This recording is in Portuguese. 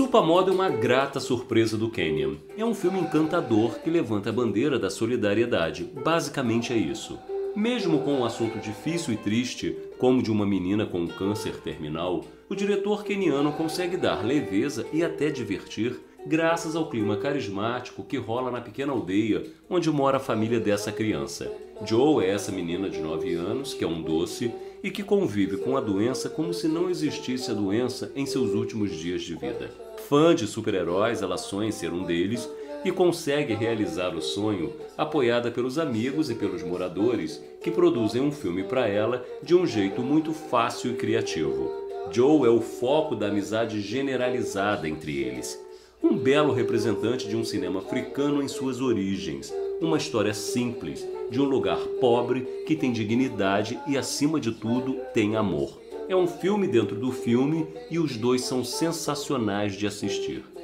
Supermodo é uma grata surpresa do Canyon. É um filme encantador que levanta a bandeira da solidariedade. Basicamente é isso. Mesmo com um assunto difícil e triste, como de uma menina com câncer terminal, o diretor keniano consegue dar leveza e até divertir graças ao clima carismático que rola na pequena aldeia onde mora a família dessa criança. Joe é essa menina de 9 anos, que é um doce, e que convive com a doença como se não existisse a doença em seus últimos dias de vida. Fã de super-heróis, ela sonha em ser um deles e consegue realizar o sonho apoiada pelos amigos e pelos moradores que produzem um filme para ela de um jeito muito fácil e criativo. Joe é o foco da amizade generalizada entre eles. Um belo representante de um cinema africano em suas origens. Uma história simples, de um lugar pobre que tem dignidade e, acima de tudo, tem amor. É um filme dentro do filme e os dois são sensacionais de assistir.